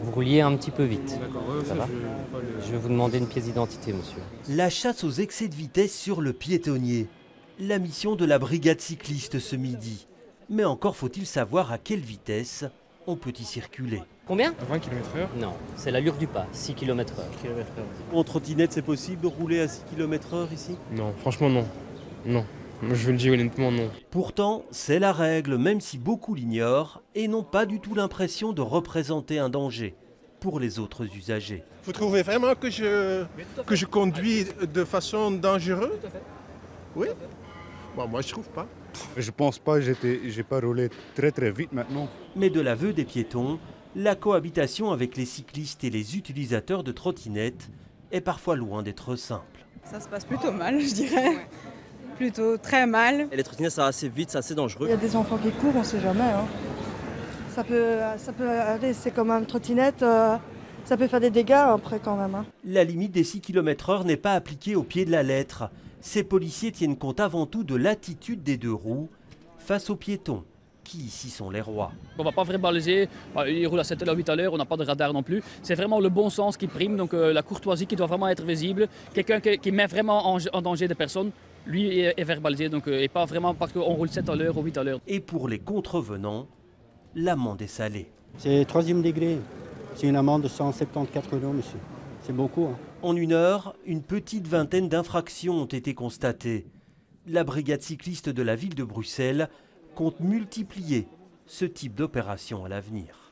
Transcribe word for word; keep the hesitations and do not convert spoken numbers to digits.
vous rouliez un petit peu vite. D'accord, ouais, Ça ça, va je, pas le- Je vais vous demander une pièce d'identité, monsieur. La chasse aux excès de vitesse sur le piétonnier. La mission de la brigade cycliste ce midi. Mais encore faut-il savoir à quelle vitesse on peut y circuler. Combien? À vingt kilomètres heure. Non, c'est l'allure du pas, six kilomètres heure. En trottinette, c'est possible de rouler à six kilomètres heure ici? Non, franchement non. Non. Moi, je vous le dis honnêtement, non. Pourtant, c'est la règle, même si beaucoup l'ignorent et n'ont pas du tout l'impression de représenter un danger pour les autres usagers. Vous trouvez vraiment que je, que je conduis de façon dangereuse? Oui. Bon, moi, je trouve pas. Je pense pas, j'étais, j'ai pas roulé très très vite maintenant. Mais de l'aveu des piétons, la cohabitation avec les cyclistes et les utilisateurs de trottinettes est parfois loin d'être simple. Ça se passe plutôt mal, je dirais. Plutôt très mal. Et les trottinettes, ça va assez vite, c'est assez dangereux. Il y a des enfants qui courent, on sait jamais. Hein. Ça peut, ça peut aller, c'est comme une trottinette, euh, ça peut faire des dégâts après quand même. Hein. La limite des six kilomètres heure n'est pas appliquée au pied de la lettre. Ces policiers tiennent compte avant tout de l'attitude des deux roues face aux piétons, qui ici sont les rois. On ne va pas verbaliser, il roule à sept à huit à l'heure, on n'a pas de radar non plus. C'est vraiment le bon sens qui prime, donc euh, la courtoisie qui doit vraiment être visible. Quelqu'un qui, qui met vraiment en, en danger des personnes, lui est, est verbalisé, donc, euh, et pas vraiment parce qu'on roule sept à l'heure ou huit à l'heure. Et pour les contrevenants, l'amende est salée. C'est troisième degré, c'est une amende de cent soixante-quatorze euros, monsieur. C'est beaucoup. Hein. En une heure, une petite vingtaine d'infractions ont été constatées. La brigade cycliste de la ville de Bruxelles compte multiplier ce type d'opération à l'avenir.